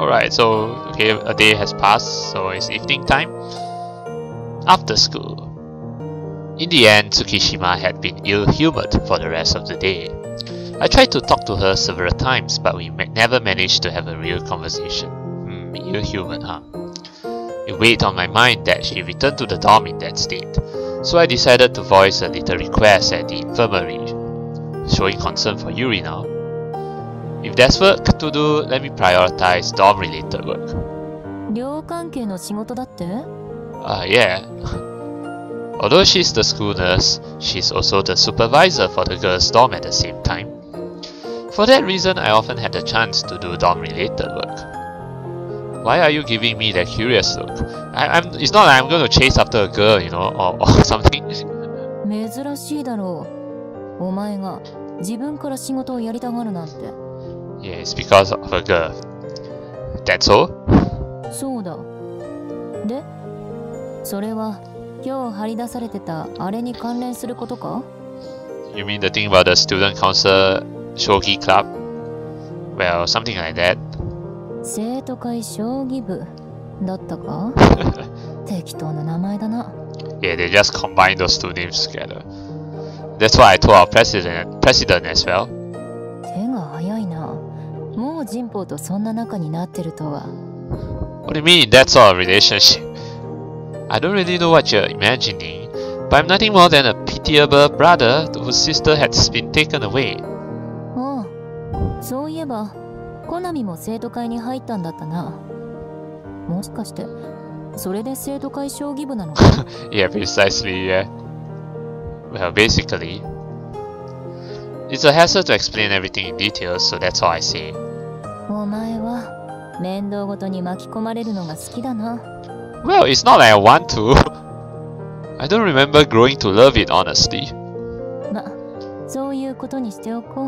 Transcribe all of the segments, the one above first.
Alright, so okay, a day has passed, so it's evening time. After school. In the end, Tsukishima had been ill-humoured for the rest of the day. I tried to talk to her several times, but we never managed to have a real conversation. Ill-humoured, huh? It weighed on my mind that she returned to the dorm in that state, so I decided to voice a little request at the infirmary, showing concern for Yuri now. If there's work to do, let me prioritize dorm-related work. 寮関係の仕事だって? Yeah. Although she's the school nurse, she's also the supervisor for the girls' dorm at the same time. For that reason, I often had the chance to do dorm-related work. Why are you giving me that curious look? It's not like I'm going to chase after a girl, you know, or something. 珍しいだろう。お前が自分から仕事をやりたがるなんて。 Yeah, it's because of a girl. That's all? そうだ。で、それは今日張り出されてたあれに関連することか? You mean the thing about the student council shogi club? Well, something like that. 生徒会将棋部だったか? 適当な名前だな。 Yeah, they just combined those two names together. That's what I told our president as well. 手が早いな。もう人法とそんな仲になってるとは。 What do you mean, that sort of relationship? I don't really know what you're imagining, but I'm nothing more than a pitiable brother whose sister has been taken away. ああ、そういえば、コナミも生徒会に入ったんだったな。もしかして、それで生徒会将棋部なのか? Yeah, precisely, yeah. Well, basically, it's a hassle to explain everything in detail, so that's all I say. お前は面倒ごとに巻き込まれるのが好きだな。 Well, it's not like I want to. I don't remember growing to love it, honestly. ま、そういうことにしておこう。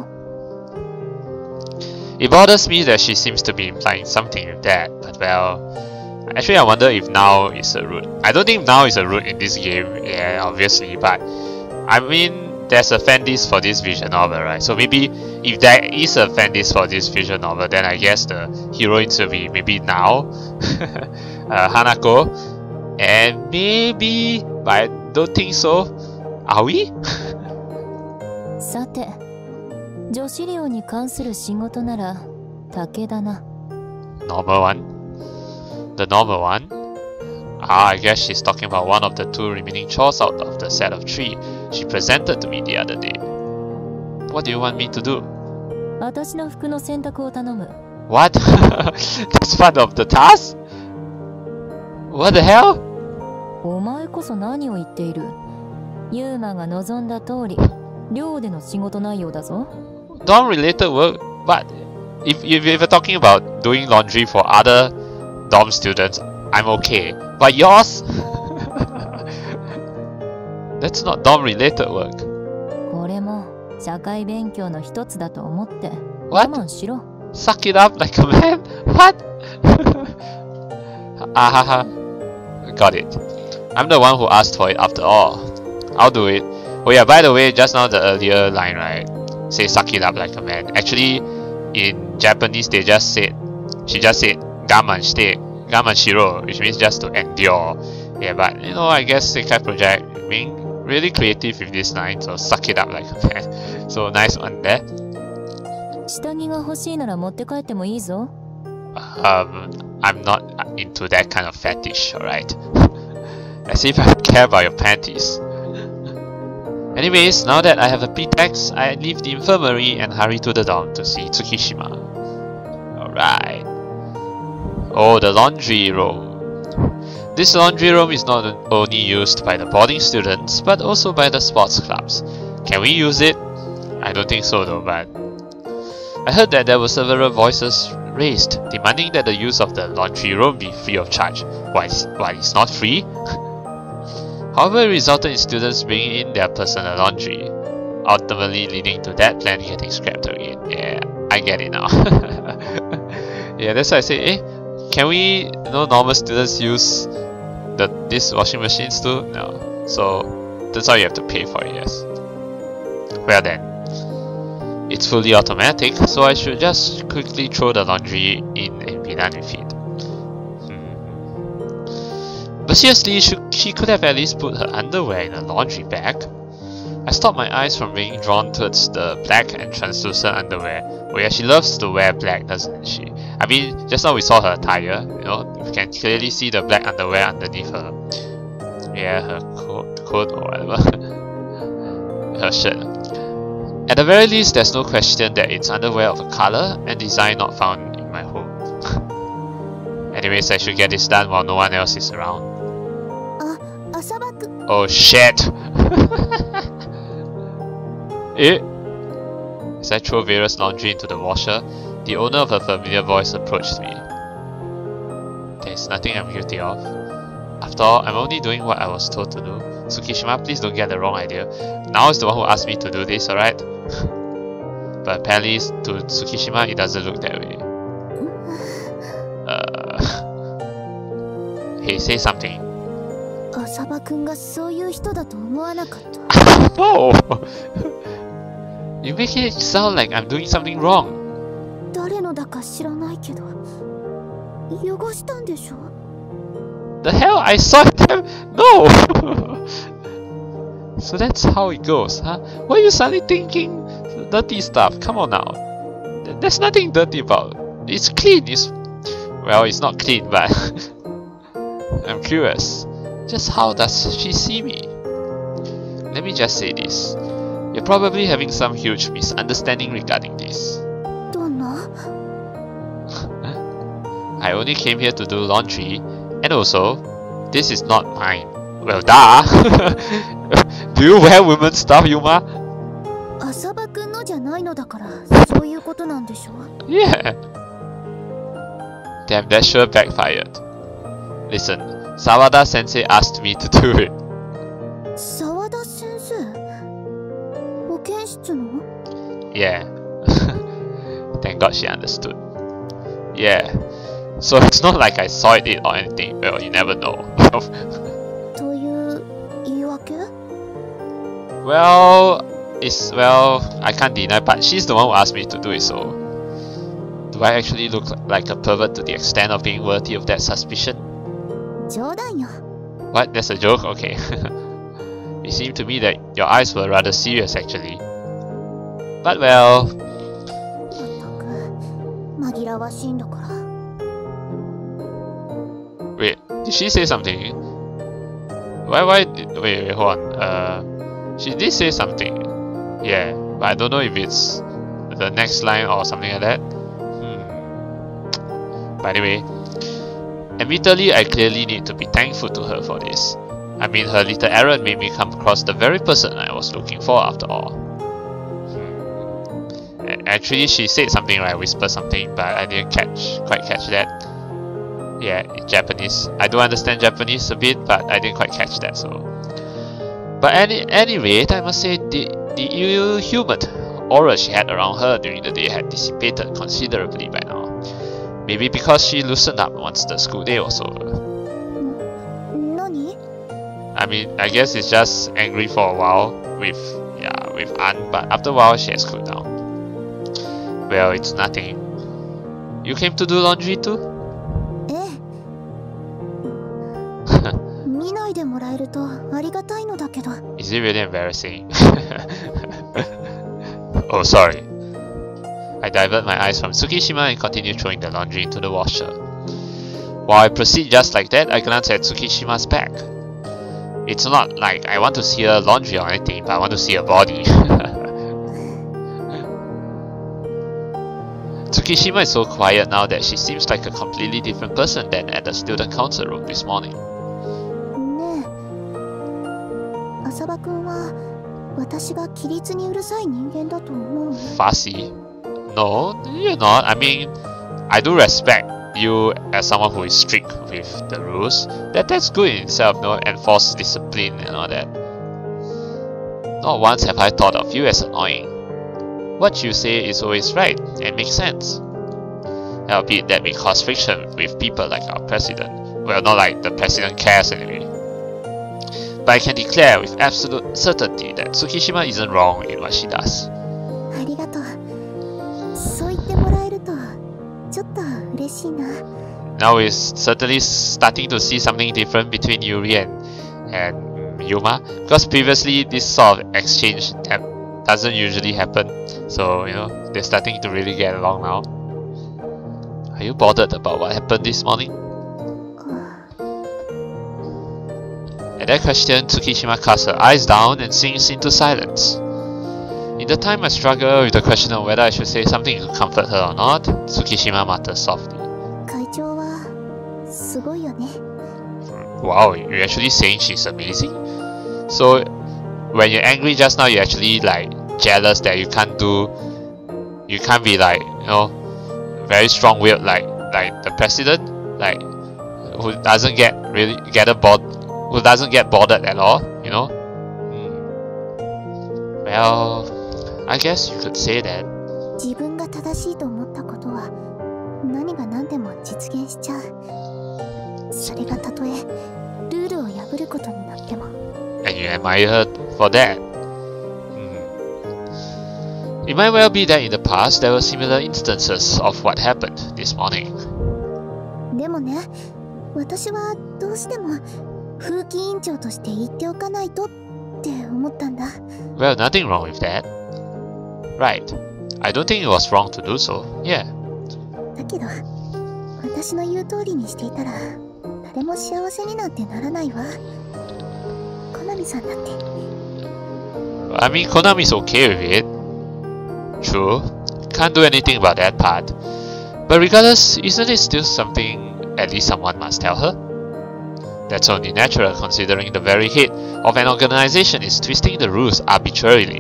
It bothers me that she seems to be implying something with that, but well, actually I wonder if now is a route. I don't think now is a route in this game, yeah, obviously, but I mean, there's a fan list for this visual novel, right? So maybe if there is a fan list for this visual novel, then I guess the heroines will be maybe now, Hanako, and maybe, but I don't think so. Are we? さて、女子寮に関する仕事なら武田な。 Normal one? The normal one? Ah, I guess she's talking about one of the two remaining chores out of the set of 3 she presented to me the other day. What do you want me to do? 私の服の洗濯を頼む。 What? That's part of the task? What the hell? お前こそ何を言っている？ユーマが望んだ通り、寮での仕事内容だぞ。 Dorm-related work? But if you're talking about doing laundry for other dorm students, I'm okay. But yours? That's not dorm-related work. これも社会勉強の一つだと思って我 What? 慢しろ。 Suck it up like a man? What? Ahaha. Got it. I'm the one who asked for it after all. I'll do it. Oh yeah, by the way, just now the earlier line, right? Say suck it up like a man. Actually, in Japanese, she just said gaman shite, gaman shiro, which means just to endure. Yeah, but you know, I guess Sekai Project being really creative with this line, so suck it up like a man. So nice one there. 下着が欲しいなら持って帰ってもいいぞ。 I'm not into that kind of fetish, alright? As if I care about your panties. Anyways, now that I have a pretext, I leave the infirmary and hurry to the dorm to see Tsukishima. Alright. Oh, the laundry room. This laundry room is not only used by the boarding students, but also by the sports clubs. Can we use it? I don't think so though, but I heard that there were several voices raised, demanding that the use of the laundry room be free of charge. Why, it's not free? However, it resulted in students bringing in their personal laundry, ultimately leading to that plan getting scrapped again. Yeah, I get it now. Yeah, that's why I say, can we, normal students use these washing machines too? No. So, that's why you have to pay for it, yes. Well then, it's fully automatic, so I should just quickly throw the laundry in and be done with it. But seriously, she could have at least put her underwear in a laundry bag. I stopped my eyes from being drawn towards the black and translucent underwear. Oh yeah, she loves to wear black, doesn't she? I mean, just now we saw her attire, you know, you can clearly see the black underwear underneath her, yeah, her coat or whatever, her shirt. At the very least, there's no question that it's underwear of a color and design not found in my home. Anyways, I should get this done while no one else is around. Oh shit! As I throw various laundry into the washer, the owner of a familiar voice approached me. There's nothing I'm guilty of. After all, I'm only doing what I was told to do. Tsukishima, please don't get the wrong idea. Now is the one who asked me to do this, alright? But apparently, to Tsukishima, it doesn't look that way. Hey, say something. No! You make it sound like I'm doing something wrong. The hell? I saw them! No! So that's how it goes, huh? Why are you suddenly thinking dirty stuff? Come on now. There's nothing dirty about it. It's clean. Well, it's not clean, but I'm curious. Just how does she see me? Let me just say this. You're probably having some huge misunderstanding regarding this. I only came here to do laundry, and also, this is not mine. Well, duh! Do you wear women's stuff, Yuma? Yeah. Damn, that sure backfired. Listen, Sawada Sensei asked me to do it. Yeah. Thank God she understood. Yeah. So it's not like I saw it or anything. Well, you never know. Well, I can't deny, but she's the one who asked me to do it, so do I actually look like a pervert to the extent of being worthy of that suspicion? What? That's a joke? Okay. It seemed to me that your eyes were rather serious actually. But well... Wait, did she say something? Wait, hold on. She did say something. Yeah, but I don't know if it's the next line or something like that. But anyway, admittedly, I clearly need to be thankful to her for this. I mean, her little errand made me come across the very person I was looking for after all. Actually, she said something, right? Whispered something, but I didn't quite catch that. Yeah, in Japanese. I do understand Japanese a bit, but I didn't quite catch that, so... But anyway, I must say, the ill-humoured aura she had around her during the day had dissipated considerably by now. Maybe because she loosened up once the school day was over. I mean, I guess it's just angry for a while with Ann, but after a while she has cooled down. Well, it's nothing. You came to do laundry too? Is it really embarrassing? Oh, sorry. I divert my eyes from Tsukishima and continue throwing the laundry into the washer. While I proceed just like that, I glance at Tsukishima's back. It's not like I want to see her laundry or anything, but I want to see her body. Tsukishima is so quiet now that she seems like a completely different person than at the student council room this morning. Fussy? No, you're not. I mean, I do respect you as someone who is strict with the rules. That's good in itself, no? Enforced discipline and all that. Not once have I thought of you as annoying. What you say is always right and makes sense. Albeit that may cause friction with people like our president. Well, not like the president cares anyway. But I can declare with absolute certainty that Tsukishima isn't wrong in what she does. Now we're certainly starting to see something different between Yuri and Yuma, because previously this sort of exchange doesn't usually happen. So you know, they're starting to really get along now. Are you bothered about what happened this morning? At that question, Tsukishima casts her eyes down and sinks into silence. In the time I struggle with the question of whether I should say something to comfort her or not, Tsukishima mutters softly. Wow, you're actually saying she's amazing? So, when you're angry just now, you're actually like jealous that you can't be like, you know, very strong-willed like the president, like who doesn't get bothered at all, you know? Well, I guess you could say that. And you admire her for that. It might well be that in the past there were similar instances of what happened this morning. Well, nothing wrong with that. Right. I don't think it was wrong to do so. Yeah. I mean, Konami's okay with it. True. Can't do anything about that part. But regardless, isn't it still something at least someone must tell her? That's only natural considering the very head of an organization is twisting the rules arbitrarily.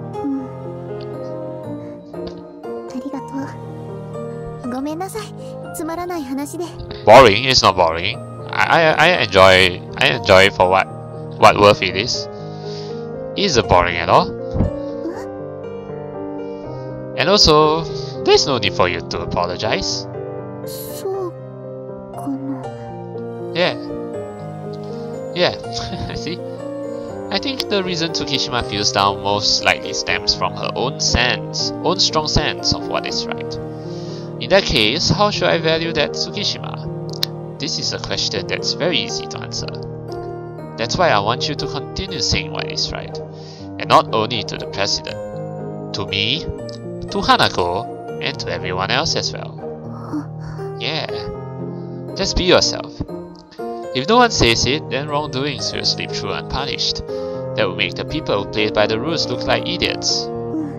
Boring is not boring. I enjoy it for what worth it is. Isn't boring at all. And also, there's no need for you to apologize. Yeah, see? I think the reason Tsukishima feels down most likely stems from her own strong sense of what is right. In that case, how should I value that Tsukishima? This is a question that's very easy to answer. That's why I want you to continue saying what is right. And not only to the president. To me, to Hanako, and to everyone else as well. Yeah. Just be yourself. If no one says it, then wrongdoings will slip through unpunished. That would make the people who played by the rules look like idiots.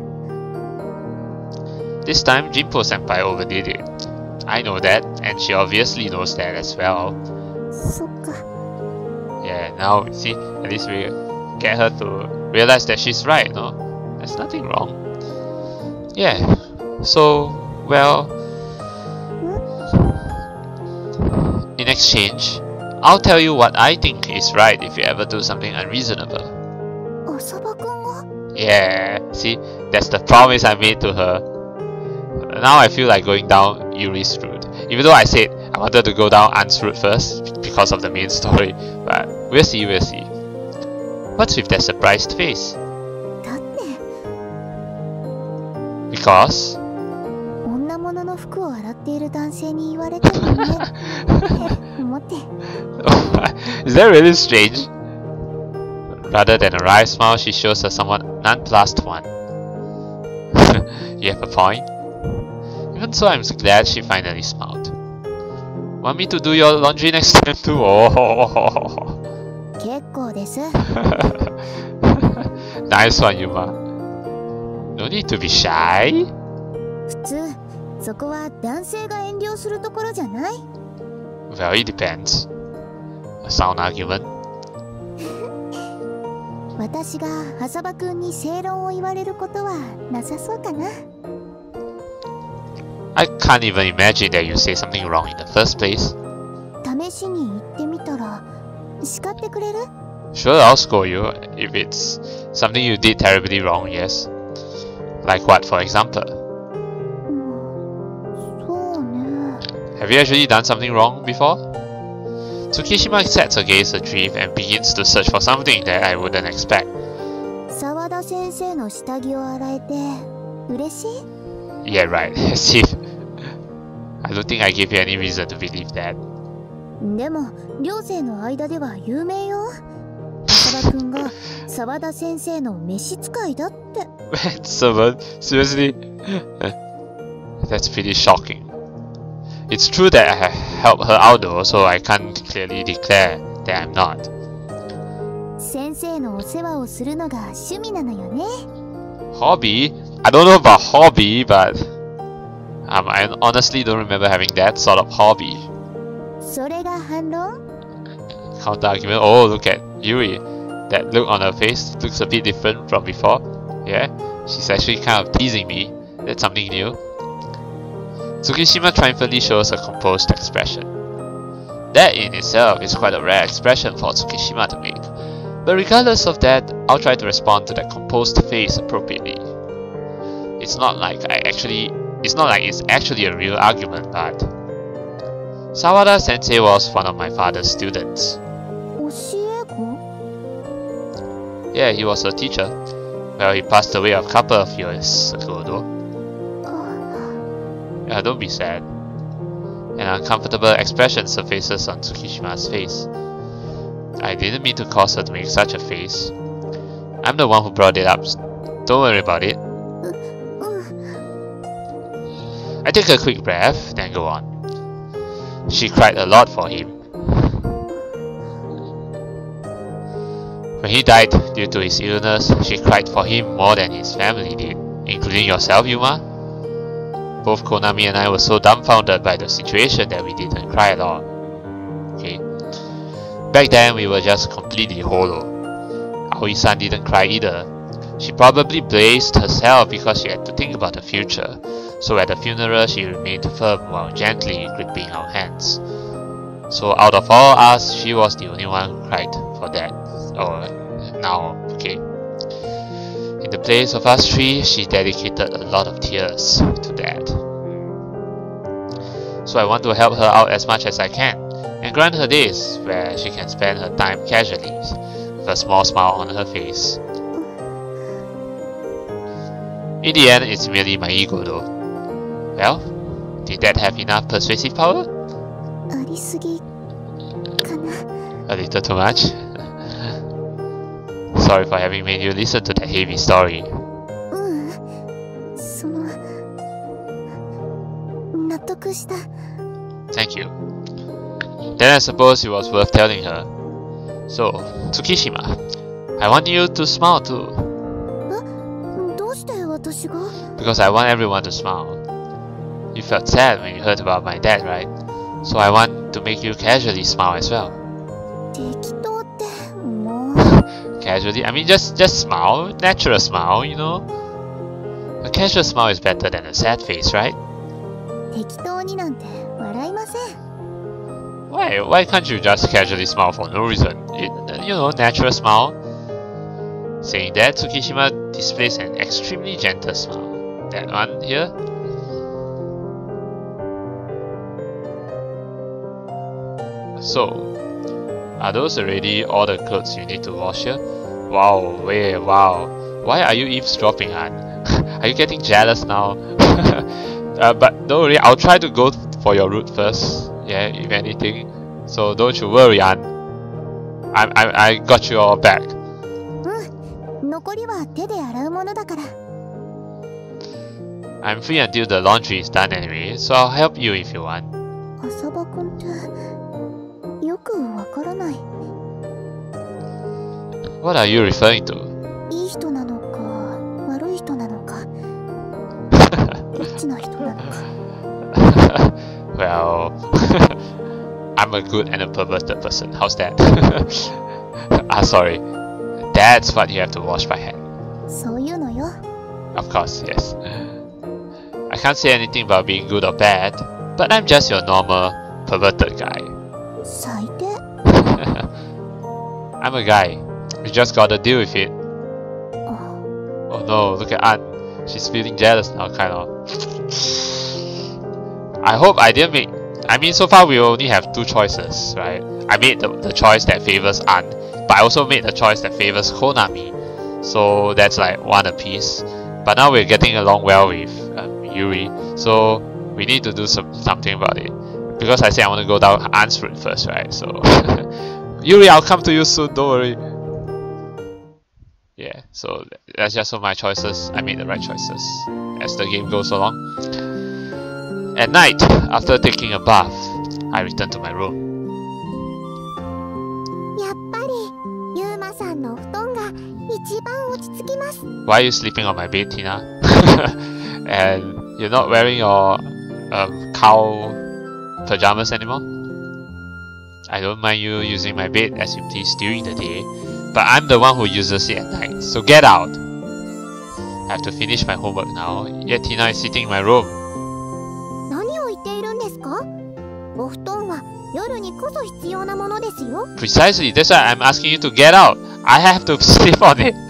This time, Jinpo-senpai overdid it. I know that, and she obviously knows that as well. Yeah, now, see, at least we get her to realize that she's right, no? There's nothing wrong. Yeah, so, well, in exchange, I'll tell you what I think is right if you ever do something unreasonable. Yeah, see, that's the promise I made to her. Now I feel like going down Yuri's route. Even though I said I wanted to go down An's route first because of the main story, but we'll see. What's with that surprised face? Because? Is that really strange? Rather than a wry smile, she shows a somewhat nonplussed one. You have a point. Even so, I'm glad she finally smiled. Want me to do your laundry next time too? Oh. Nice one, Yuma. No need to be shy. Well, it depends. A sound argument. I can't even imagine that you say something wrong in the first place. Sure, I'll scold you if it's something you did terribly wrong, yes. Like what, for example? Have you actually done something wrong before? Tsukishima sets her gaze adrift and begins to search for something that I wouldn't expect. Yeah, right. As if I don't think I gave you any reason to believe that. でも寮生の間では有名よ。浅田くんが沢田先生の召使いだって。 Servant? Seriously? That's pretty shocking. It's true that I helped her out though, so I can't clearly declare that I'm not. 先生のお世話をするのが趣味なのよね。 Hobby? I don't know about hobby, but I honestly don't remember having that sort of hobby. それが反論? Counter argument. Oh, look at Yuri. That look on her face looks a bit different from before. Yeah, she's actually kind of teasing me. That's something new. Tsukishima triumphantly shows a composed expression. That in itself is quite a rare expression for Tsukishima to make. But regardless of that, I'll try to respond to that composed face appropriately. It's not like it's actually a real argument, but Sawada Sensei was one of my father's students. 教え子? Yeah, he was a teacher. Well, he passed away a couple of years ago though. Yeah, don't be sad. An uncomfortable expression surfaces on Tsukishima's face. I didn't mean to cause her to make such a face. I'm the one who brought it up. Don't worry about it. I take a quick breath, then go on. She cried a lot for him. When he died due to his illness, she cried for him more than his family did, including yourself, Yuma. Both Konami and I were so dumbfounded by the situation that we didn't cry at all. Okay. Back then, we were just completely hollow. Aoi-san didn't cry either. She probably braced herself because she had to think about the future. So at the funeral, she remained firm while gently gripping our hands. So out of all us, she was the only one who cried for that. Okay. In the place of us three, she dedicated a lot of tears to that. So I want to help her out as much as I can, and grant her days where she can spend her time casually, with a small smile on her face. In the end, it's merely my ego though. Well, did that have enough persuasive power? ありすぎかな。 A little too much? Sorry for having made you listen to that heavy story. 納得した。 Thank you. Then I suppose it was worth telling her. So, Tsukishima, I want you to smile too. どうして私が? Because I want everyone to smile. You felt sad when you heard about my dad, right? So I want to make you casually smile as well. 適当ってもう。 Casually? I mean just smile, natural smile, you know? A casual smile is better than a sad face, right? 適当になんて笑いません。 Why can't you just casually smile for no reason? You know, natural smile. Saying that, Tsukishima displays an extremely gentle smile. That one here. So, are those already all the clothes you need to wash here? Wow, wow. Why are you eavesdropping, Han? Are you getting jealous now? But don't worry, I'll try to go for your route first. Yeah, if anything. So don't you worry, Han. I got you all back. 残りは手で洗うものだから。 I'm free until the laundry is done anyway, so I'll help you if you want. 浅場くんってよくわからない。 What are you referring to? いい人なのか悪い人なのかどっちの人なのか。 Well, I'm a good and a perverted person. How's that? Sorry. That's what you have to wash by hand. そういうのよ。 Of course, yes. I can't say anything about being good or bad, but I'm just your normal, perverted guy. 最低。 I'm a guy. You just gotta deal with it. Oh no, look at Ann. She's feeling jealous now, kind of. I hope I didn't make... I mean, so far we only have two choices, right? I made the choice that favors Ann, but I also made the choice that favors Konami. So that's like one apiece. But now we're getting along well with Yuri. So we need to do something about it. Because I say I want to go down An's route first, right? So Yuri, I'll come to you soon, don't worry. Yeah, so that's just all my choices. I made the right choices as the game goes along. At night, after taking a bath, I return to my room. Why are you sleeping on my bed, Tina? And you're not wearing your cow pajamas anymore? I don't mind you using my bed as you please during the day, but I'm the one who uses it at night, so get out! I have to finish my homework now, yet Tina is sitting in my room. Precisely, that's why I'm asking you to get out. I have to sleep on it.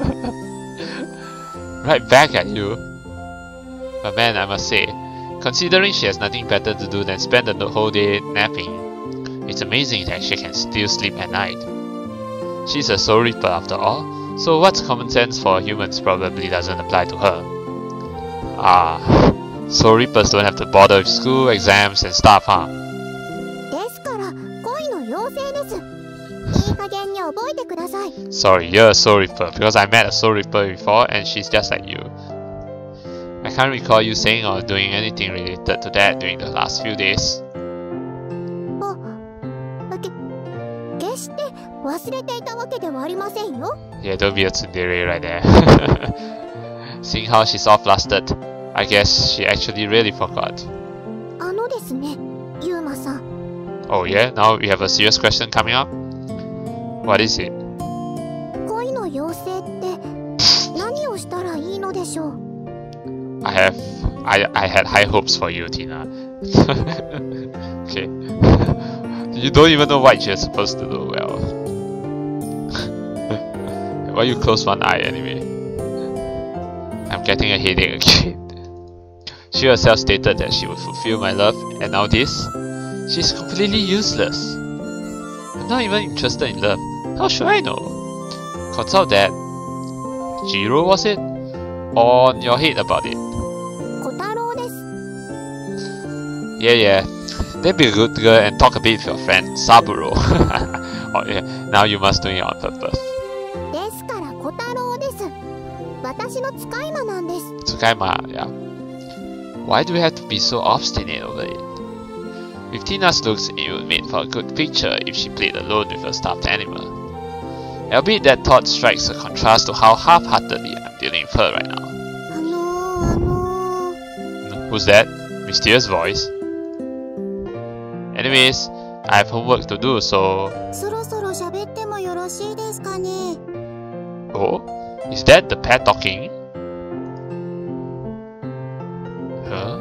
Right back at you. But man, I must say, considering she has nothing better to do than spend the whole day napping, it's amazing that she can still sleep at night. She's a Soul Reaper after all, so what's common sense for humans probably doesn't apply to her. Ah, Soul Reapers don't have to bother with school, exams and stuff, huh? Sorry, you're a Soul Reaper, because I met a Soul Reaper before and she's just like you. I can't recall you saying or doing anything related to that during the last few days. Yeah, don't be a tsundere right there. Seeing how she's all flustered, I guess she actually really forgot. Oh yeah, now we have a serious question coming up? What is it? I had high hopes for you, Tina. Okay. You don't even know what you're supposed to do well. Why you close one eye anyway? I'm getting a headache again. She herself stated that she would fulfill my love, and now this? She's completely useless. I'm not even interested in love. How should I know? Consult that. Jiro, was it? On your head about it. Yeah. Then be a good girl and talk a bit with your friend Saburo. Oh yeah, now you must do it on purpose. Tsukaima, yeah. Why do we have to be so obstinate over it? With Tina's looks, it would make for a good picture if she played alone with a stuffed animal. Albeit that thought strikes a contrast to how half-heartedly I'm dealing with her right now. Who's that? Mysterious voice? Anyways, I have homework to do, so... Oh? Is that the pet talking? Huh?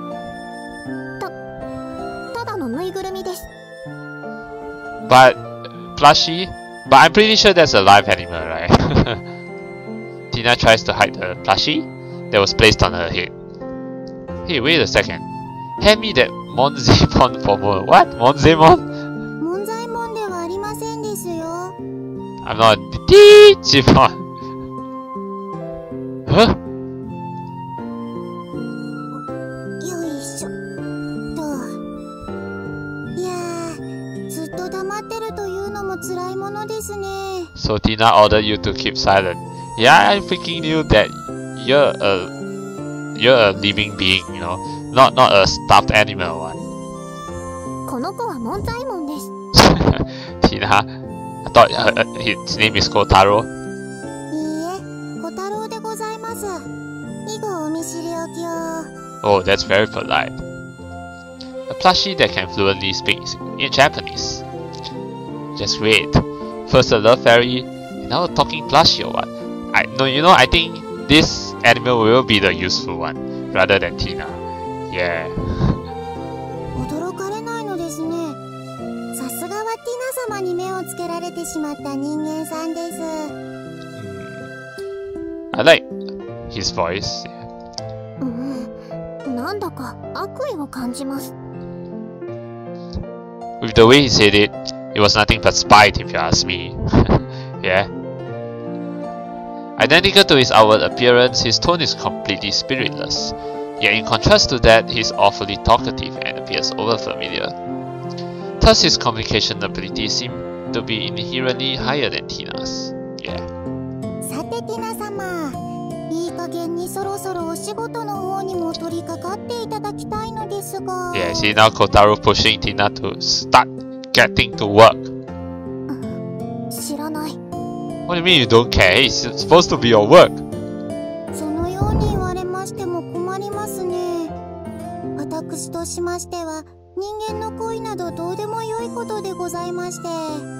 But... plushie? But I'm pretty sure that's a live animal, right? Tina tries to hide the plushie that was placed on her head. Hey, wait a second. Hand me that Monzaemon for more. What? Monzaemon? I'm not a Digimon. Huh? So Tina ordered you to keep silent. Yeah, I freaking knew that you're a living being, you know, not a stuffed animal one. Tina, I thought his name is Kotaro. Oh, that's very polite. A plushie that can fluently speak in Japanese. Just great. First a love fairy, and now a talking plushie or what? I think this animal will be the useful one, rather than Tina. Yeah. I like his voice. With the way he said it, it was nothing but spite if you ask me. Yeah. Identical to his outward appearance, his tone is completely spiritless. Yet in contrast to that, he's awfully talkative and appears overfamiliar. Thus his communication abilities seem to be inherently higher than Tina's. Yeah. さてティナ様、いい加減にそろそろお仕事の方にも取り掛かっていただきたいのですが。 Yeah, see now Kotaro pushing Tina to start getting to work. 知らない。 What do you mean you don't care? It's supposed to be your work. そのように言われましても困りますね。私としましては人間の恋などどうでもよいことでございまして。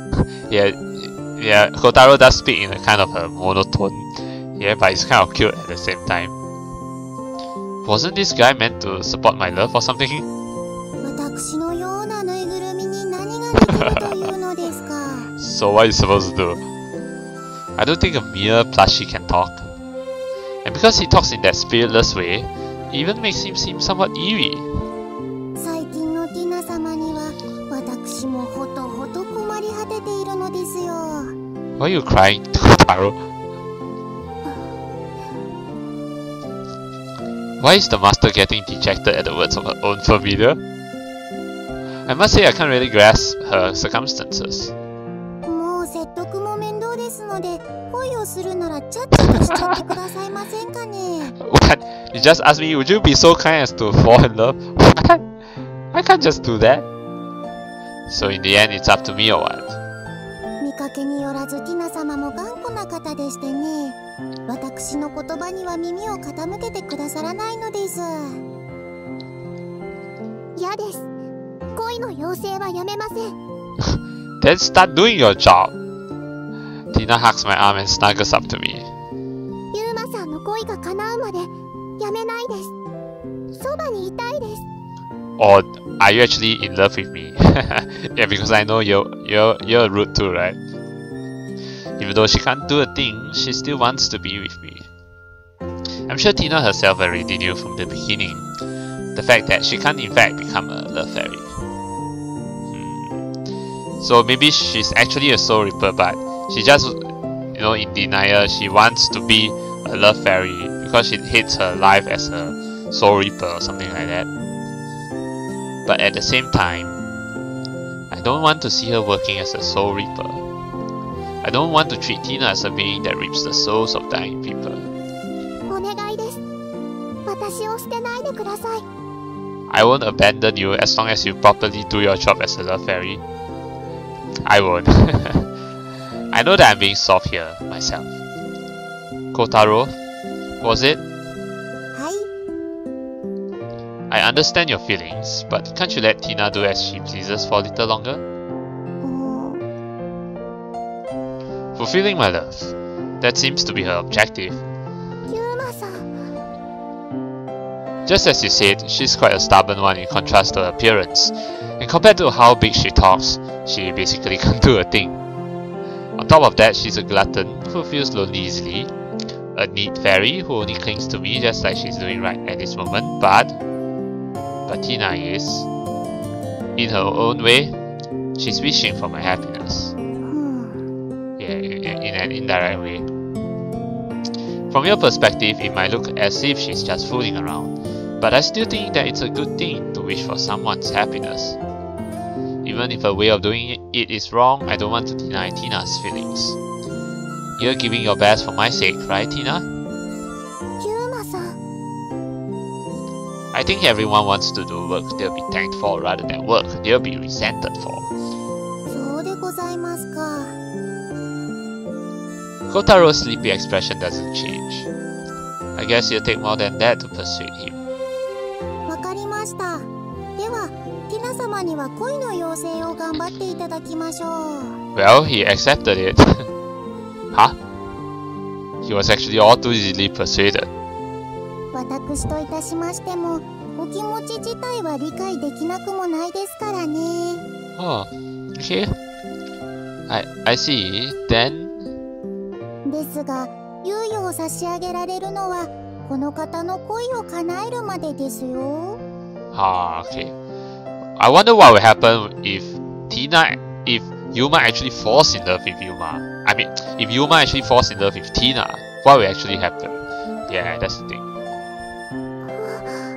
Yeah, Kotaro does speak in a kind of a monotone. Yeah, but it's kind of cute at the same time. Wasn't this guy meant to support my love or something? 私のようなぬいぐるみに何ができるというのですか。 So what are you supposed to do? I don't think a mere plushie can talk. And because he talks in that spiritless way, it even makes him seem somewhat eerie. 最近のティナ様には私もほとほと困り果てているのですよ。 Why are you crying, Kotaro? Why is the master getting dejected at the words of her own familiar? I must say I can't really grasp her circumstances. もう説得も面倒ですので、恋をするならちゃっちゃとしちゃってくださいませんかね。 What? You just asked me, would you be so kind as to fall in love? What? I can't just do that. So in the end, it's up to me or what? 見かけによらずティナ様も頑固な方でしてね。私の言葉には耳を傾けてくださらないのです。嫌です。恋の妖精はやめません。 Then start doing your job. Tina hugs my arm and snuggles up to me. ユーマさんの恋が叶うまでやめないです。そばにいたいです。 Or are you actually in love with me? Yeah, because I know you're rude too, right? Even though she can't do a thing, she still wants to be with me. I'm sure Tina herself already knew from the beginning the fact that she can't in fact become a love fairy. So maybe she's actually a soul reaper, but she just, in denial, she wants to be a love fairy because she hates her life as a soul reaper or something like that. But at the same time, I don't want to see her working as a soul reaper. I don't want to treat Tina as a being that reaps the souls of dying people. お願いです。私を捨てないでください。 I won't abandon you as long as you properly do your job as a love fairy. I won't. I know that I'm being soft here myself. Kotaro, was it? はい。 I understand your feelings, but can't you let Tina do as she pleases for a little longer? Fulfilling my love. That seems to be her objective. ユーマさん。 Just as you said, she's quite a stubborn one in contrast to her appearance. And compared to how big she talks, she basically can't do a thing. On top of that, she's a glutton who feels lonely easily, a neat fairy who only clings to me just like she's doing right at this moment, but Tina is, in her own way, she's wishing for my happiness. Yeah, in an indirect way. From your perspective, it might look as if she's just fooling around, but I still think that it's a good thing to wish for someone's happiness. Even if her way of doing it is wrong, I don't want to deny Tina's feelings. You're giving your best for my sake, right, Tina? ユーマさん。 I think everyone wants to do work they'll be thanked for rather than work they'll be resented for. そうでございますか。 Kotaro's sleepy expression doesn't change. I guess you'll take more than that to persuade him. わかりました。では、ティナ様には恋の妖精を頑張っていただきましょう。 Well, he accepted it. Huh? He was actually all too easily persuaded. 私といたしましても、お気持ち自体は理解できなくもないですからね。 Oh, okay. I see. Then? ですが、猶予を差し上げられるのは、この方の恋を叶えるまでですよ。 Ah, okay. I wonder what will happen if Yuma actually falls in love with Yuma. I mean, if Yuma actually falls in love with Tina, what will actually happen? Yeah, that's the thing.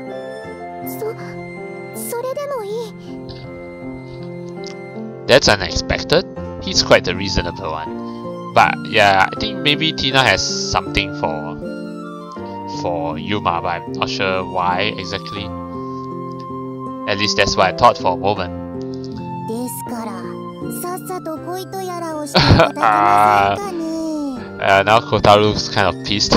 That's unexpected. He's quite a reasonable one. But yeah, I think maybe Tina has something for Yuma, but I'm not sure why exactly. At least that's what I thought for a moment. ですからさっさと恋とやらをしていただけませんかね。 Now Kotaru's kind of pissed.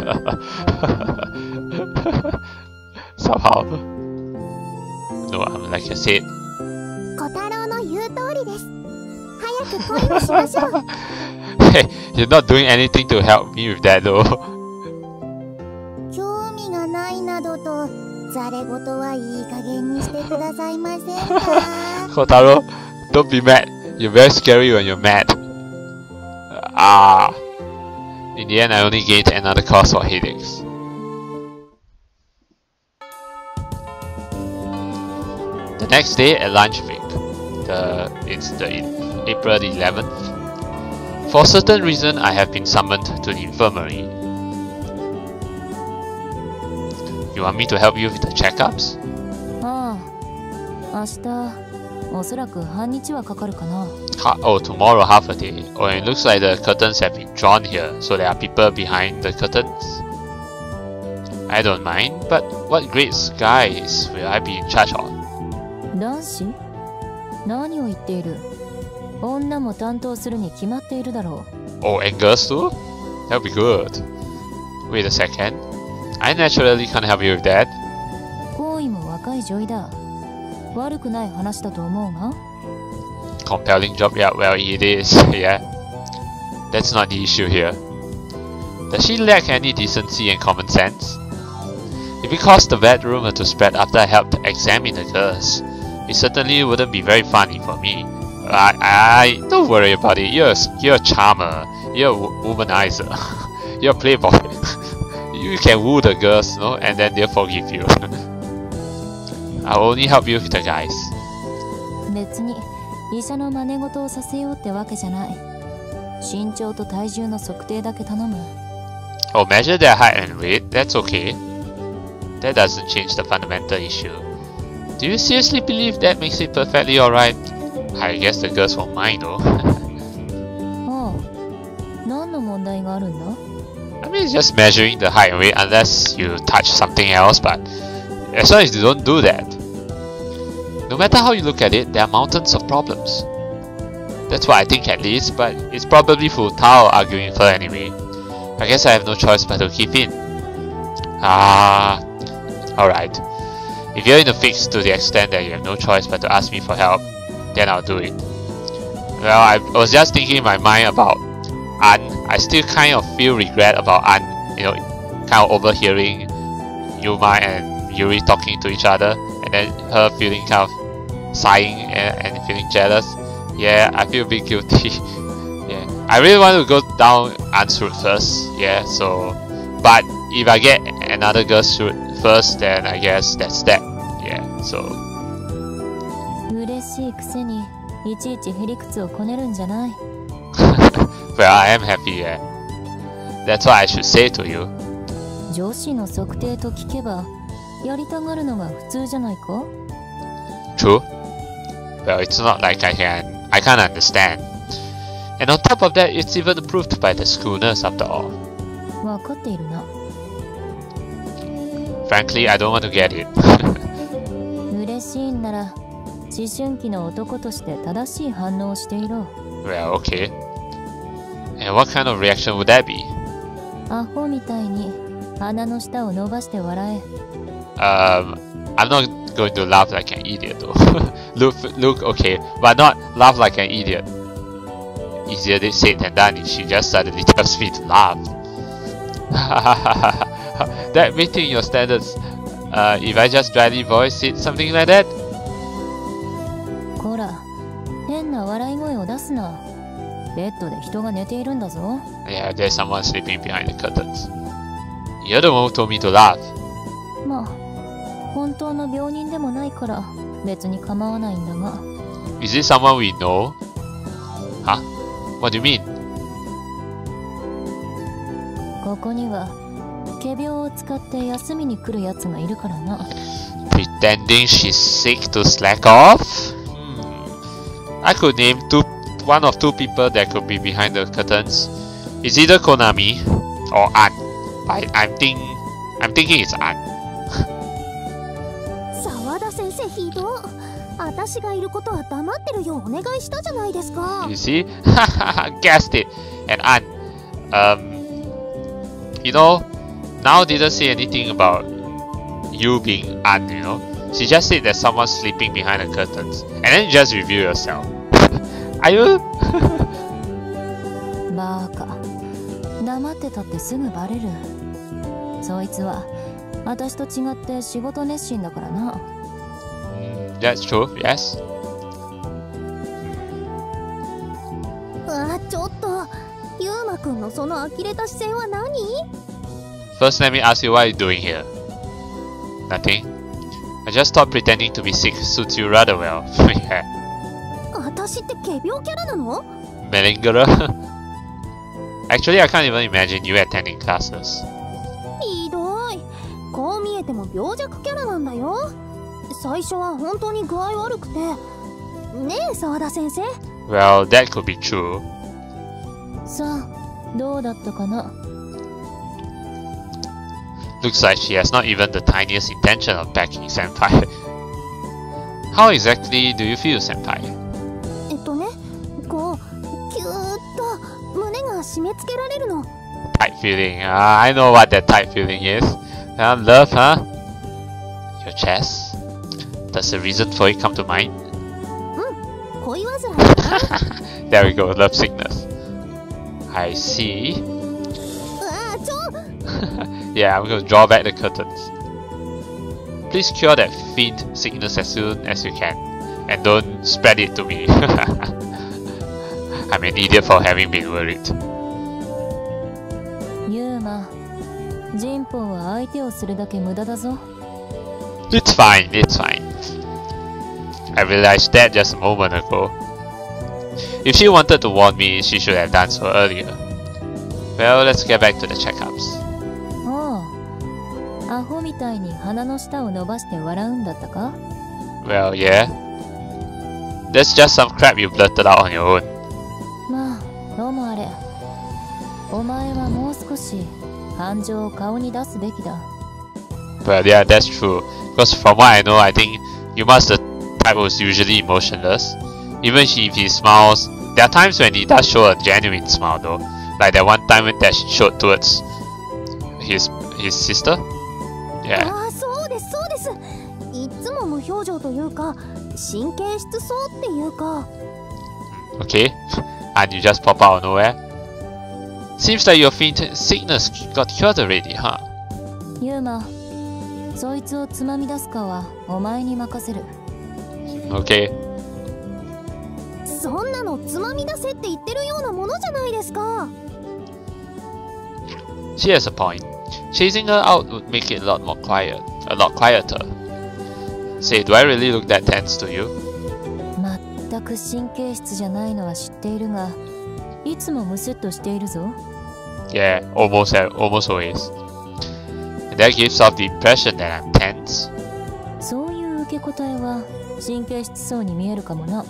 Somehow. No, like I said. 小太郎の言う通りです。早く恋をしましょう。 Hey, you're not doing anything to help me with that though. 興味がないなどとざれ言はいい加減にしてくださいませんか。 Kotaro, don't be mad. You're very scary when you're mad. In the end, I only gained another cause for headaches. The next day at lunch break, it's April the 11th. For a certain reason, I have been summoned to the infirmary. You want me to help you with the checkups? ああ、明日おそらく半日はかかるかな。 Oh, tomorrow half a day. Oh, and it looks like the curtains have been drawn here, so there are people behind the curtains. I don't mind, but what grade guys will I be in charge of? 男子？何を言っている？女も担当するに決まっているだろう。 Oh, and girls too? That would be good. Wait a second. I naturally can't help you with that. 行為も若い女医だ。悪くない話だと思うが。 Compelling job, yeah, well it is, yeah. That's not the issue here. Does she lack any decency and common sense? If it caused the bad rumor to spread after I helped examine the girls, it certainly wouldn't be very funny for me. Don't worry about it. You're a charmer. You're a womanizer. You're a playboy. You can woo the girls, no, and then they'll forgive you. I'll only help you with the guys. 別に医者の真似事をさせようってわけじゃない。身長と体重の測定だけ頼む。 Oh, measure their height and weight? That's okay. That doesn't change the fundamental issue. Do you seriously believe that makes it perfectly alright? I guess the girls won't mind though. ああ、何の問題があるんだ？ I mean, it's just measuring the height and weight unless you touch something else, but as long as you don't do that. No matter how you look at it, there are mountains of problems. That's what I think at least, but it's probably futile arguing with her anyway. I guess I have no choice but to give in. Alright. If you're in a fix to the extent that you have no choice but to ask me for help, then I'll do it. Well, I was just thinking in my mind about An. I still kind of feel regret about An, you know, kind of overhearing Yuma and Yuri talking to each other, and then her feeling kind of sighing and feeling jealous. Yeah, I feel a bit guilty. Yeah, I really want to go down An's route first. Yeah, so, but if I get another girl's route first, then I guess that's that. Yeah, so. 嬉しいくせにいちいちへりくつをこねるんじゃない。 Well, I am happy. Yeah, that's what I should say to you. 女子の測定と聞けばやりたがるのが普通じゃないか？ True. Well, it's not like I can't understand. And on top of that, it's even approved by the schooners after all. わかっているな。 Frankly, I don't want to get it. 嬉しいんなら思春期の男として正しい反応をしていろ。 Well, okay. And what kind of reaction would that be? アホみたいに鼻の下を伸ばして笑え。 I'm not going to laugh like an idiot though. Look, okay, but not laugh like an idiot. Easier said than done if she just suddenly tells me to laugh. That meeting your standards. If I just dryly voice it, something like that? こら、変な笑い声を出すな。ベッドで人が寝ているんだぞ。 Yeah, there's someone sleeping behind the curtains. You're the one who told me to laugh. まあ、本当の病人でもないから別に構わないんだが。 Is it someone we know? Huh? What do you mean? ここには仮病を使って休みに来るやつがいるからな。 Pretending she's sick to slack off? I could name one of two people that could be behind the curtains. It's either Konami or Ann. I'm thinking it's Ann. 沢田先生ひどい。私がいることは黙ってるようお願いしたじゃないですか。 You see? Guessed it. And Ann, you know, Now didn't say anything about you being Ann, you know. She just said that someone's sleeping behind the curtains. And then you just reveal yourself. Are you? バカ。黙ってたってすぐバレる。そいつは私と違って仕事熱心だからな。 That's true, yes. ちょっと、ユウマくんのその呆れた姿勢は何？ First, let me ask you what you're doing here. Nothing. I just thought pretending to be sick suits you rather well. Yeah. 私って仮病キャラなの？ Malingerer? Actually, I can't even imagine you attending classes. ひどい。こう見えても病弱キャラなんだよ。最初は本当に具合悪くて。ねえ、沢田先生。 Well, that could be true. さあ、どうだったかな？ Looks like she has not even the tiniest intention of backing Senpai. How exactly do you feel, Senpai? こう、キューッと胸が締め付けられるの。 Tight feeling. I know what that tight feeling is. Love, huh? Your chest? Does a reason for it come to mind? 恋煩いだな。 There we go, love sickness. I see. ちょ。 Yeah, I'm gonna draw back the curtains. Please cure that fiend sickness as soon as you can. And don't spread it to me. I'm an idiot for having been worried. ユーマ、ジンポウは相手をするだけ無駄だぞ。 It's fine, it's fine. I realized that just a moment ago. If she wanted to warn me, she should have done so earlier. Well, let's get back to the checkups. おう、アホみたいに鼻の下を伸ばして笑うんだったか？ Well, yeah. That's just some crap you blurted out on your own. まあ、どうもあれ。お前はもう少し感情を顔に出すべきだ。 Well, yeah, that's true. Because from what I know, I think Yuma's the type who's usually emotionless. Even if he smiles, there are times when he does show a genuine smile though. Like that one time that she showed towards his sister. Yeah. そうですそうです。いつも無表情というか、神経質そうっていうか。 Okay. And you just pop out of nowhere. Seems like your fiend sickness got cured already, huh? ユーマ、そいつをつまみ出すかはお前に任せる。 Okay. そんなのつまみ出せって言ってるようなものじゃないですか。 She has a point. Chasing her out would make it a lot quieter. Say, do I really look that tense to you? 全く神経質じゃないのは知っているが、いつもムスッとしているぞ。 Yeah, almost always. And that gives off the impression that I'm tense. そういう受け答えは神経質そうに見えるかもな。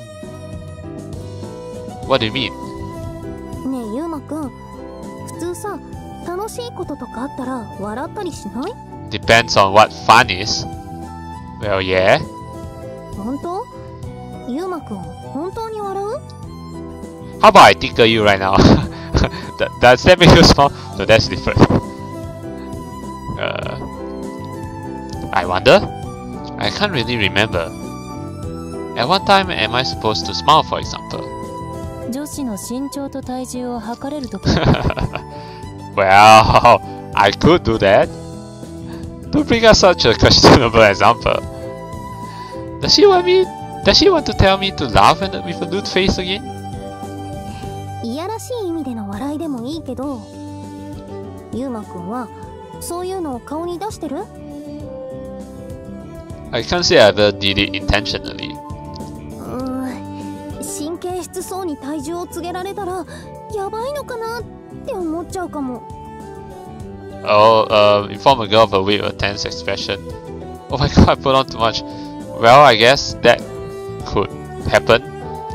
What do you mean? ねえユウマくん、普通さ、楽しいこととかあったら笑ったりしない？ Depends on what fun is. Well, yeah. 本当？ユウマくん、本当に笑う？ How about I tickle you right now? Does that make you smile? No, that's different. I wonder? I can't really remember. At what time am I supposed to smile, for example? 女子の身長と体重を測れるとき。 Well, I could do that. Don't bring us such a questionable example. Does she want to tell me to laugh with a nude face again? いやらしい意味での笑いでもいいけど、ユウマくんはそういうのを顔に出してる？ I can't say I ever did it intentionally. 神経質そうに体重を告げられたらやばいのかなって思っちゃうかも。 Oh, inform a girl of a weird or tense expression. Oh my god, I put on too much. Well, I guess that could happen.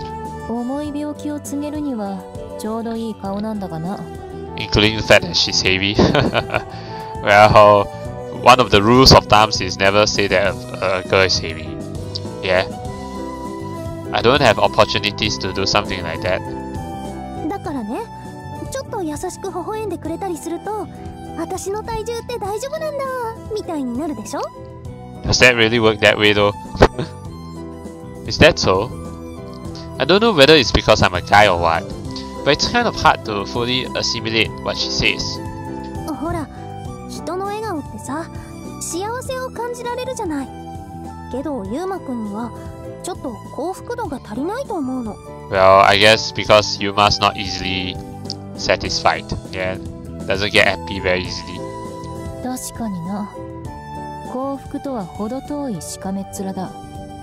きを告げるにはちょうどいい顔なんだがな。 Including the fact that she's heavy. Well, one of the rules of thumbs is never say that a girl is heavy. Yeah. I don't have opportunities to do something like that. だからね、ちょっと優しく微笑んでくれたりすると、私の体重って大丈夫なんだみたいになるでしょ？ Does that really work that way though? Is that so? I don't know whether it's because I'm a guy or what, but it's kind of hard to fully assimilate what she says. ほら、人の笑顔ってさ、幸せを感じられるじゃない。けど、ゆうまくんにはちょっと幸福度が足りないと思うの。 Well, I guess because Yuma's not easily satisfied. Yeah, doesn't get happy very easily. 確かにな。幸福とは程遠いしかめっ面だ。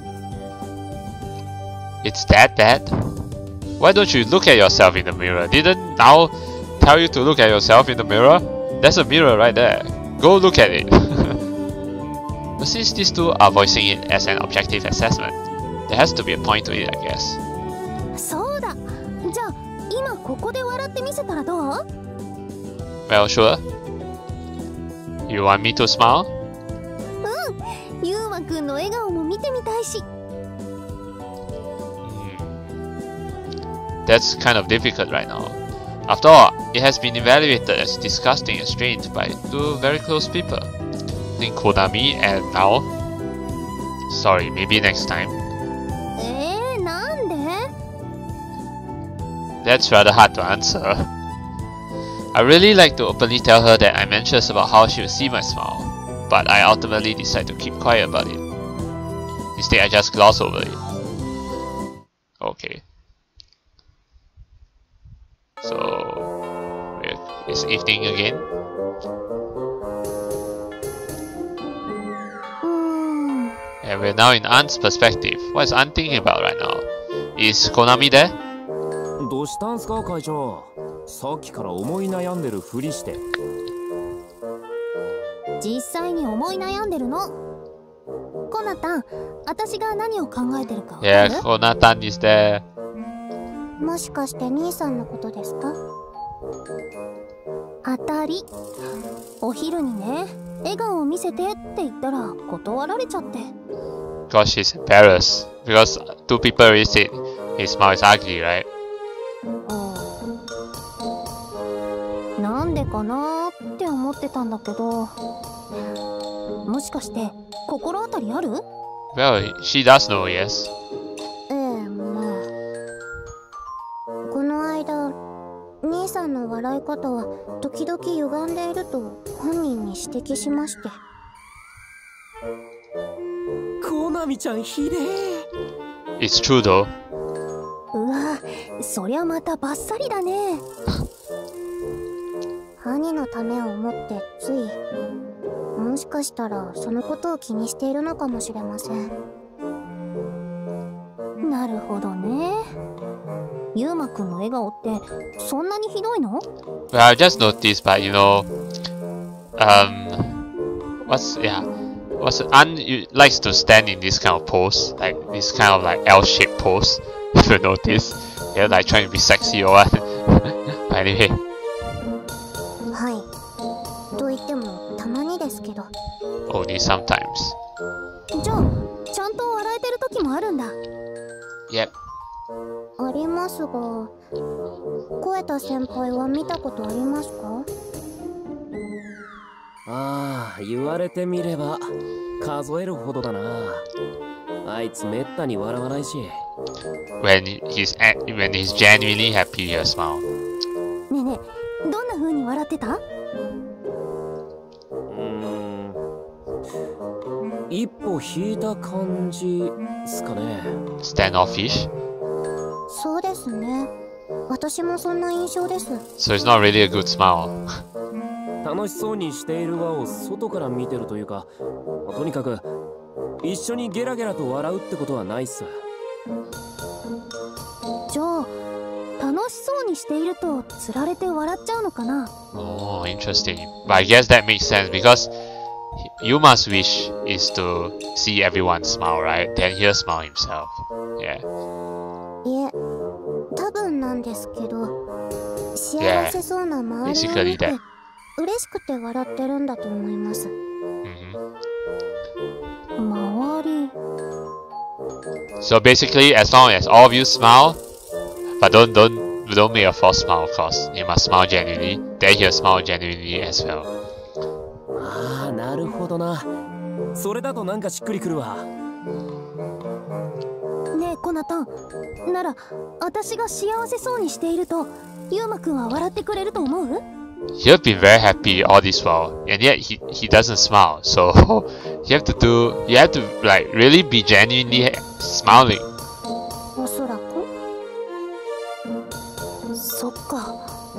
It's that bad? Why don't you look at yourself in the mirror? Didn't Now tell you to look at yourself in the mirror? There's a mirror right there. Go look at it. But since these two are voicing it as an objective assessment, there has to be a point to it, I guess. そうだ。じゃあ、今ここで笑ってみせたらどう？ Well, sure. You want me to smile? ゆうまくんの笑顔も見てみたいし。 That's kind of difficult right now. After all, it has been evaluated as disgusting and strange by two very close people. I think Konami and Nao. Sorry, maybe next time. なんで？ That's rather hard to answer. I really like to openly tell her that I'm anxious about how she will see my smile, but I ultimately decide to keep quiet about it. Instead, I just gloss over it. Okay. So, it's evening again. And we're now in Ant's perspective. What is Ant thinking about right now? Is Konami there? どうしたんすか会長。さっきから思い悩んでるふりして。 実際に思い悩んでるの。コナタン、私が何を考えてるかわかる？ Yeah, Konatan is there. もしかして兄さんのことですか？当たり。お昼にね、笑顔を見せてって言ったら断られちゃって。 Because she's embarrassed. Because two people already said his smile is ugly, right? なんでかなーって思ってたんだけど、もしかして心当たりある？ Well, she does know, yes. まあ。この間、兄さんの笑い方は時々歪んでいると本人に指摘しまして。 コナミちゃんひでえ。 It's true though. うわ、そりゃまたバッサリだね。兄のためを思ってつい、もしかしたらそのことを気にしているのかもしれません。なるほどね。ゆうまくんの笑顔ってそんなにひどいの？ Well, I just noticed, but you know, Ant likes to stand in this kind of pose, like this kind of like L-shaped pose. If you notice, yeah, like trying to be sexy or what. But anyway. はい。と言ってもたまにですけど。 Only sometimes. じゃあ、ちゃんと笑えてる時もあるんだ。 Yep. ありますが、声田先輩は見たことありますか？ ああ、言われてみれば数えるほどだな。あいつめったに笑わないし。 When he's genuinely happy, he'll smile. ねえねえ、どんな風に笑ってた？ 一歩引いた感じすかね。 Standoffish? そうですね。私もそんな印象です。 So it's not really a good smile. 楽しそうにしている輪を外から見てるというか、とにかく一緒にゲラゲラと笑うってことはないっす。 じゃあ、楽しそうにしているとつられて笑っちゃうのかな？ Oh, interesting. But I guess that makes sense because Yuma's wish is to see everyone smile, right? Then he'll smile himself. Yeah. いえ、 多分なんですけど、幸せそうな周りを見て 嬉しくて笑ってるんだと思います。周り。 So basically, as long as all of you smile, but don't make a false smile, of course. You must smile genuinely. Then he'll smile genuinely as well. ああ、なるほどな。それだとなんかしっくりくるわ。 ねえコナタン、なら私が幸せそうにしているとユウマくんは笑ってくれると思う？ You've been very happy all this while, and yet he doesn't smile. So you have to like really be genuinely smiling. おそらく。 そっか。わ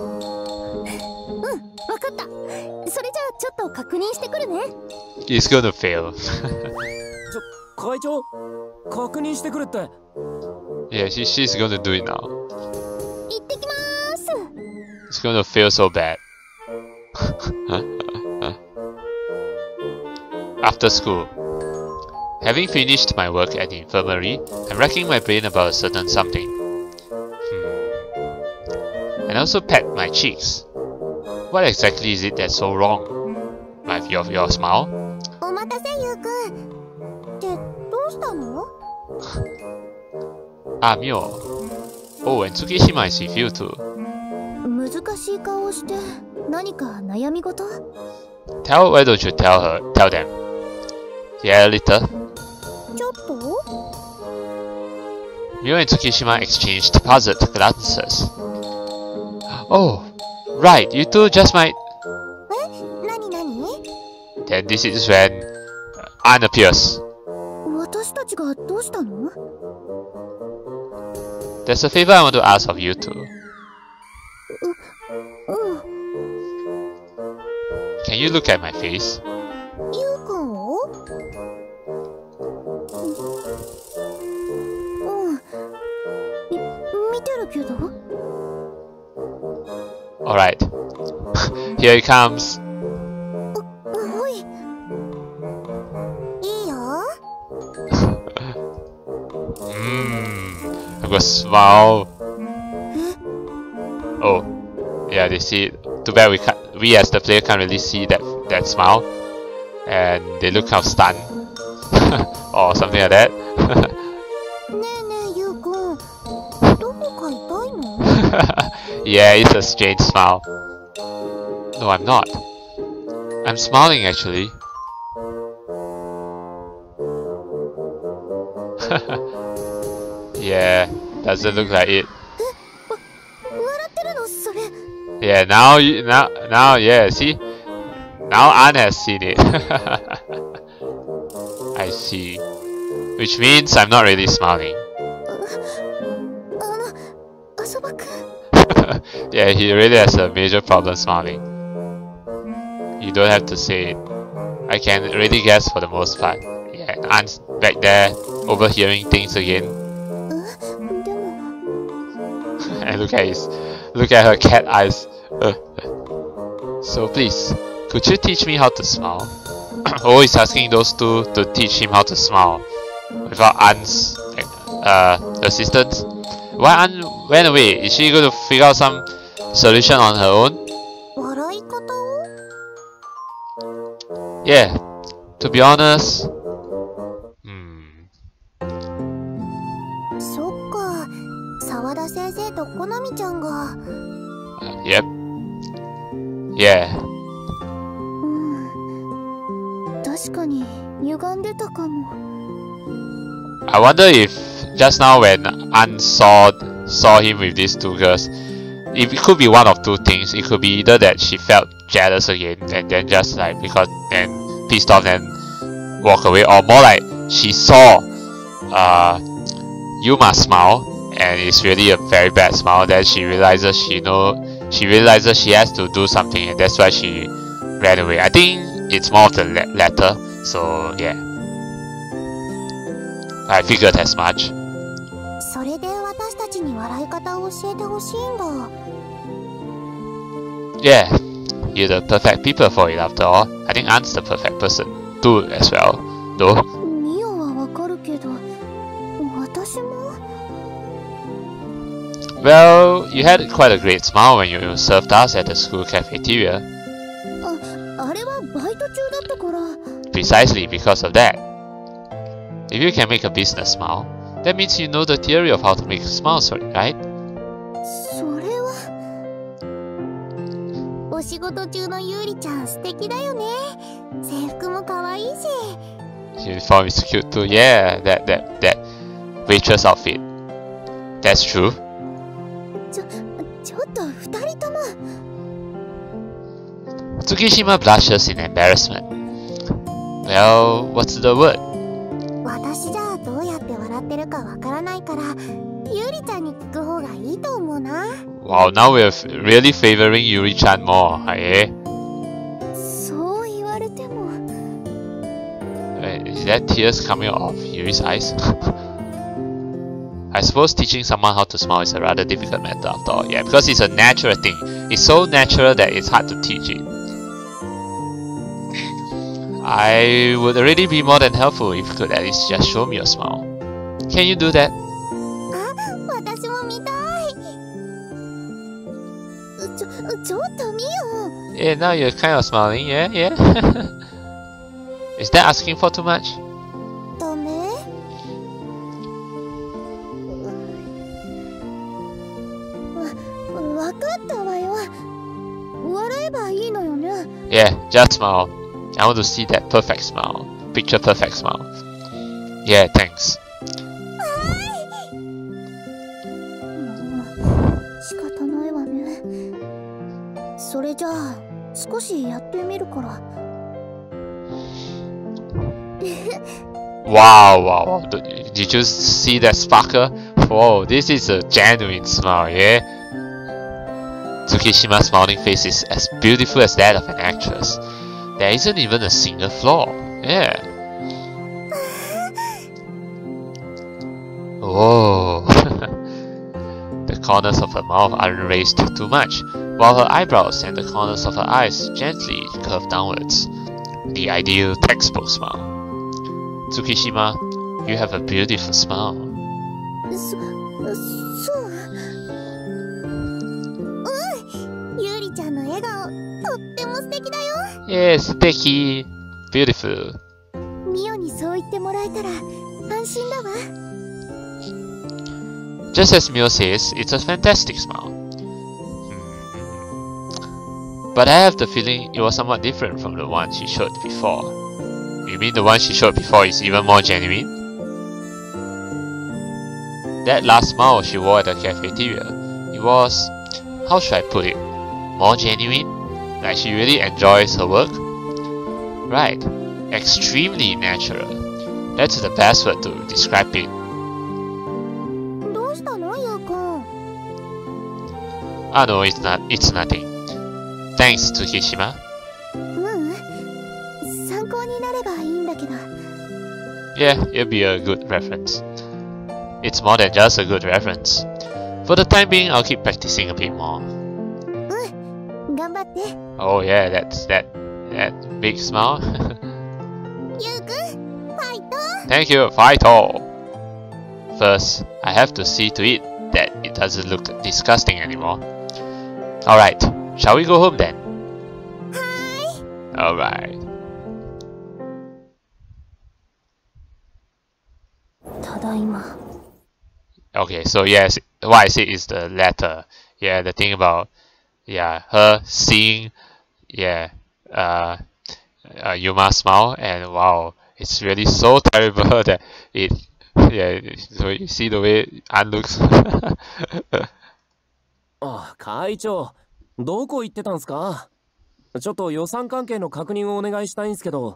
かった。それじゃあちょっと確認してくるね。 He's gonna fail. 会長、確認してくれって。 Yeah, she's gonna do it now. 行ってきまーす。 It's gonna fail so bad. After school. Having finished my work at the infirmary, I'm racking my brain about a certain something. And also pat my cheeks. What exactly is it that's so wrong? Your smile? お待たせユウくん。ってどうしたの？ Ah, Mio. Oh, and Tsukishima is with you too. 難しい顔をして何か悩み事？ Why don't you tell them? Yeah, later. ちょっと？ Mio and Tsukishima exchanged puzzled glances. Oh, right, you two just might... なになに？ Then this is when Anne appears. 私たちがどうしたの？ There's a favor I want to ask of you two. Can you look at my face? ユウくんを？見てるけど。 Alright. Here it comes. はい。いいよ。 I'm gonna smile. Oh, yeah, they see it. Too bad we as the player can't really see that smile, and they look kind of stunned or something like that. ねえねえユウくん、どこか痛いの？ Yeah, it's a strange smile. No, I'm not. I'm smiling actually. Yeah, doesn't look like it. 笑ってるのそれ？ Yeah, now, yeah, see? Now Anne has seen it. I see. Which means I'm not really smiling. 浅葉くん。 Yeah, he really has a major problem smiling. You don't have to say it. I can really guess for the most part. Yeah, Anne's back there, overhearing things again. でも。 And look at her cat eyes. So please, could you teach me how to smile? Oh, he's asking those two to teach him how to smile without Anne's assistance. Why Anne went away? Is she going to figure out some solution on her own? 笑い方を？ Yeah, to be honest. そっか、沢田先生とコナミちゃんが。 Yep. Yeah. 確かに歪んでたかも。 I wonder if just now when Anne saw him with these two girls, it could be one of two things. It could be either that she felt jealous again and then just like then pissed off and walk away, or more like she saw Yuma smile and it's really a very bad smile. Then she realizes she has to do something, and that's why she ran away. I think it's more of the latter. So yeah, I figured as much. それで私たちに笑い方を教えてほしいんだ。 Yeah, you're the perfect people for it after all. I think Anne's the perfect person too as well, though. ミオはわかるけど、私も？ Well, you had quite a great smile when you served us at the school cafeteria. あれはバイト中だったから。 Precisely because of that. If you can make a business smile, that means you know the theory of how to make smiles, right? それは。お仕事中のゆうりちゃん素敵だよね。制服も可愛いし。 Uniform is cute too. Yeah, that waitress outfit. That's true. ちょっと二人とも。 Tsukishima blushes in embarrassment. Well, what's the word? 私じゃどうやって笑ってるかわからないから、ゆうりちゃんに聞く方がいいと思うな。 Wow, now we're really favoring Yuri-chan more, eh? そう言われても。 Is that tears coming off Yuri's eyes? I suppose teaching someone how to smile is a rather difficult matter after all. Yeah, because it's a natural thing. It's so natural that it's hard to teach it. I would really be more than helpful if you could at least just show me your smile. Can you do that? あ、私も見たい。ちょっと見よ。 Yeah, now you're kind of smiling, yeah. Is that asking for too much? ダメ？わかったわよ。笑えばいいのよね。 Yeah, just smile. I want to see that perfect smile. Picture perfect smile. Yeah, thanks. 仕方ないわね。それじゃあ少しやってみるから。 Wow. Did you see that sparkle? Whoa, this is a genuine smile, yeah? Tsukishima's smiling face is as beautiful as that of an actress. There isn't even a single flaw. Yeah. Whoa. The corners of her mouth aren't raised too much, while her eyebrows and the corners of her eyes gently curve downwards. The ideal textbook smile. Tsukishima, you have a beautiful smile. そう。ゆうりちゃんの笑顔、とっても素敵だよ。 Yes, Teki. Beautiful. ミオにそう言ってもらえたら安心だわ。 Just as Mio says, it's a fantastic smile. But I have the feeling it was somewhat different from the one she showed before. You mean the one she showed before is even more genuine? That last smile she wore at the cafeteria, it was, how should I put it, more genuine? Like she really enjoys her work? Right, extremely natural. That's the best word to describe it. どうしたの、ゆうくん。 Ah no, it's nothing. Thanks, Tsukishima. 参考になればいいんだけど。 Yeah, it'll be a good reference. It's more than just a good reference. For the time being, I'll keep practicing a bit more. 頑張って。 Oh yeah, that big smile. ゆうくん、ファイト。 Thank you, Fighto! First, I have to see to it that it doesn't look disgusting anymore. Alright, shall we go home then? は Alright. ーい。ただいま。 Okay, so yes, what I said is the letter. Yeah, the thing about, yeah, her seeing, yeah, Yuma smile, and wow, it's really so terrible that it, yeah, so you see the way Ann looks. あ、会長、どこ行ってたんすか？ちょっと予算関係の確認をお願いしたいんすけど。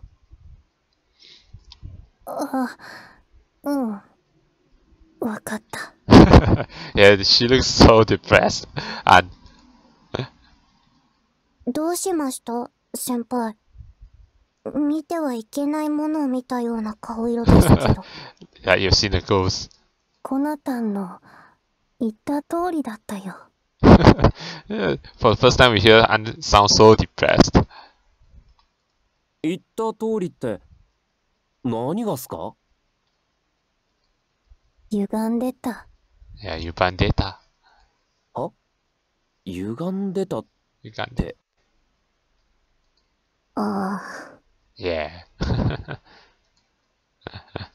うん。わかった。 Yeah, she looks so depressed. And どうしました、先輩。見てはいけないものを見たような顔色ですけど。 yeah, you've seen the ghost. コナタンの言った通りだったよ。 Yeah, for the first time we hear Ann sound so depressed. 言った通りって何がっすか？ 歪んでた。 Yeah, you bandita. 歪んでた。 You got it. ああ、 Yeah.